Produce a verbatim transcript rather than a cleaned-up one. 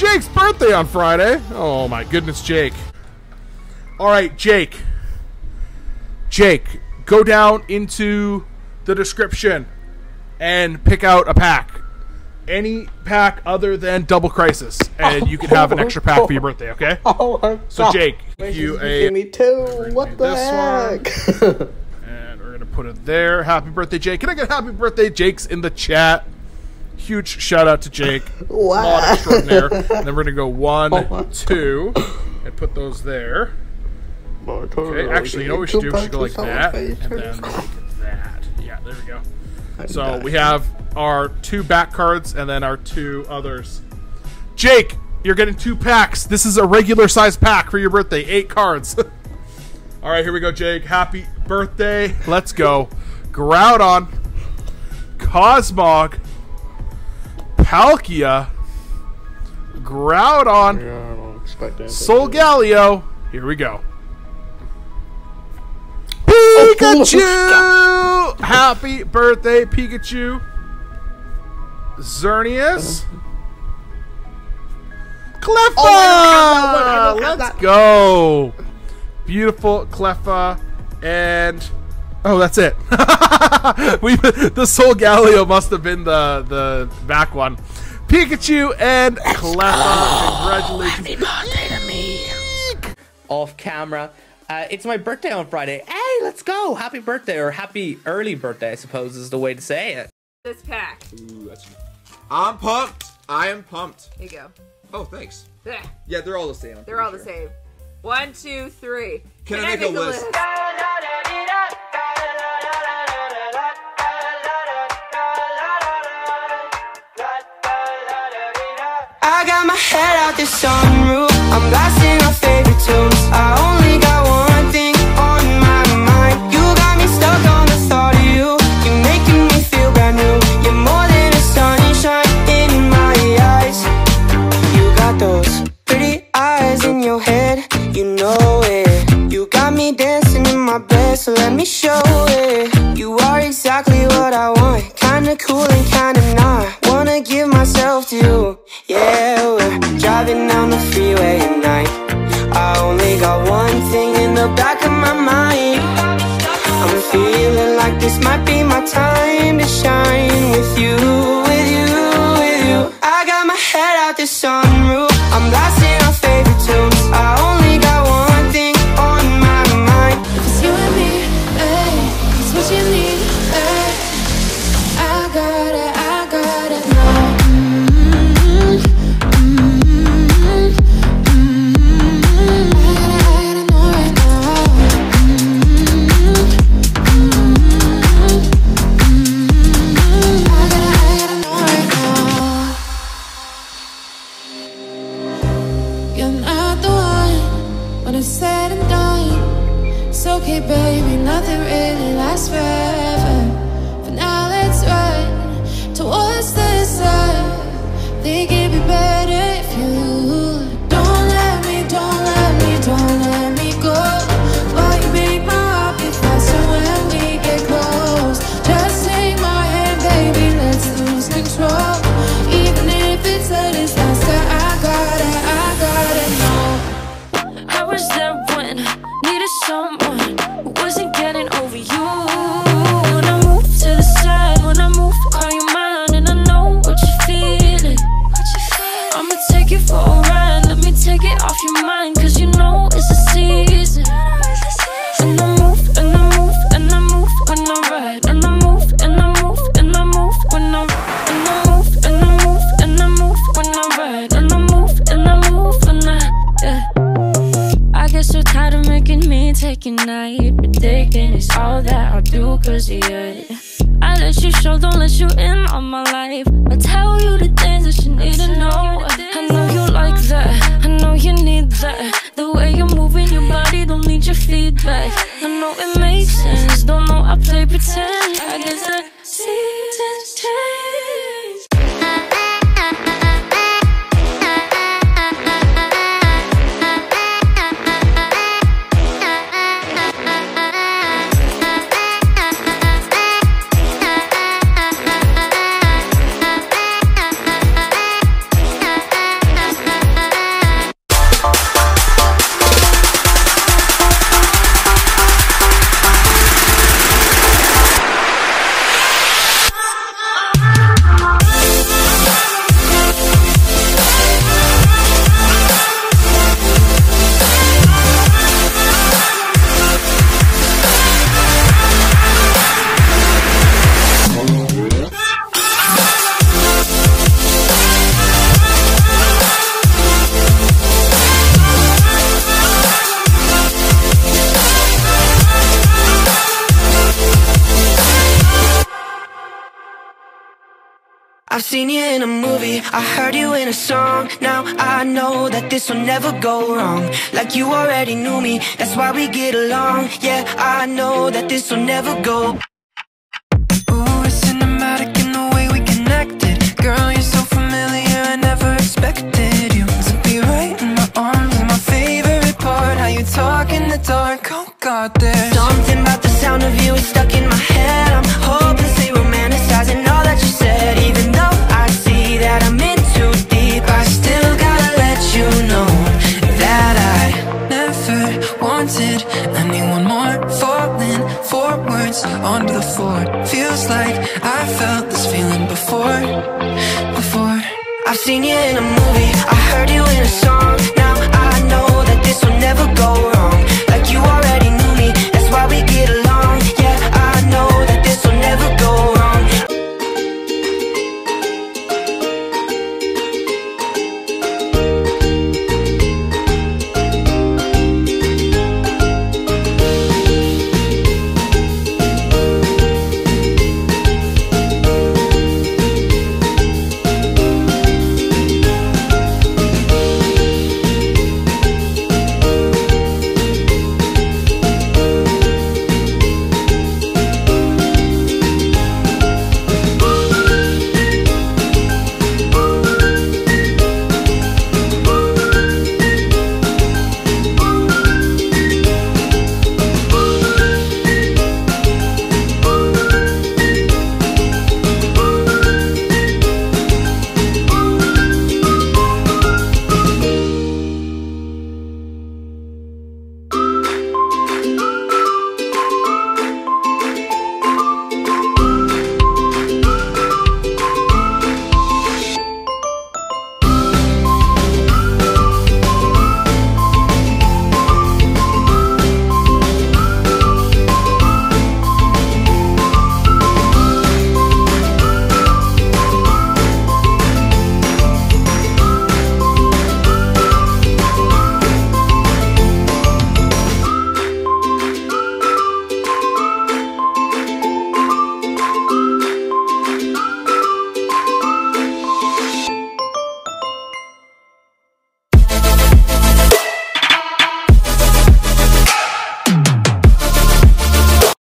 Jake's birthday on Friday. Oh my goodness, Jake. All right, Jake. Jake, go down into the description and pick out a pack. Any pack other than Double Crisis, and you can have an extra pack for your birthday, okay? Oh, so Jake, you a me too. What the heck? And we're gonna put it there. Happy birthday, Jake! Can I get happy birthday, Jake's in the chat? Huge shout out to Jake. Wow. Mod extraordinaire. And then we're gonna go one, two, and put those there. Okay, actually, you know what we should do? We should go like that, and then like that. Yeah, there we go. So we have our two back cards and then our two others. Jake, you're getting two packs. This is a regular size pack for your birthday. Eight cards. All right, here we go, Jake. Happy birthday. Let's go. Groudon, Cosmog, Palkia, Groudon, Yeah, I don't expect anything. Solgaleo. Here we go. Oh, Pikachu! Happy birthday, Pikachu. Xerneas. Cleffa! Oh, Let's go. Beautiful Cleffa. And... oh, that's it. we The Solgaleo must have been the, the back one. Pikachu and Cleffa. Congratulations. Happy birthday to me. Off camera. Uh, it's my birthday on Friday. Hey, let's go! Happy birthday, or happy early birthday, I suppose is the way to say it. This pack. Ooh, that's... I'm pumped. I am pumped. Here you go. Oh, thanks. There. Yeah, they're all the same. I'm They're all sure. the same. One, two, three. Can, Can I, make I make a, a list? list? I got my head out the sunroof. I'm blasting our favorite tunes. I only got one thing on my mind. You got me stuck on the thought of you. You're making me feel brand new. You're more than a sunshine in my eyes. You got those pretty eyes in your head. You know it. You got me dancing in my bed, so let me show it. You are exactly what I want. Kinda cool and kinda not. Wanna give myself to you. Yeah, we're driving down the freeway at night. I only got one thing in the back of my mind. I'm feeling like this might be my time to shine. With you, with you, with you. I got my head out the sunroof. I'm blasting our favorite tunes. I only got one thing on my mind. It's you and me, hey, it's what you need, hey. I got it, I got it now. Said and done. It's okay, baby, nothing really lasts forever. For now, let's run towards the sun. Think it'd be better if you don't let me, don't let me, don't let me go. Why you make my heart beat faster when we get close? Just take my hand, baby, let's lose control. Even if it's a disaster, I got it, I got it, no. I was there when I needed someone who wasn't getting over you. When I move to the side, when I move, call you mine, and I know what you're feeling. I'ma take it for a ride, let me take it off your mind, cause you know it's a season. And I move, and I move, and I move when I ride. And I move, and I move, and I move when I ride. And I move, and I move, and I move when I ride. And I move, and I move when I, yeah. I get so tired of making me take a night, but thinking it's all that I'll do cause of you. I let you show, don't let you in on my life. I tell you the things that you need to know. I know you like that, I know you need that. The way you're moving your body, don't need your feedback. I know it makes sense, don't know I play pretend. I guess the seasons change. I've seen you in a movie, I heard you in a song. Now I know that this will never go wrong. Like you already knew me, that's why we get along. Yeah, I know that this will never go. Ooh, it's cinematic in the way we connected. Girl, you're so familiar, I never expected you to be right in my arms. My favorite part, how you talk in the dark. Oh God, there's something about the sound of you is stuck in my head. I'm hopelessly romanticizing all that you said. Even though I see that I'm in too deep, I still gotta let you know that I never wanted anyone more. Falling forwards onto the floor, feels like I felt this feeling before, before. I've seen you in a movie, I heard you in a song. Now I know that this will never go wrong.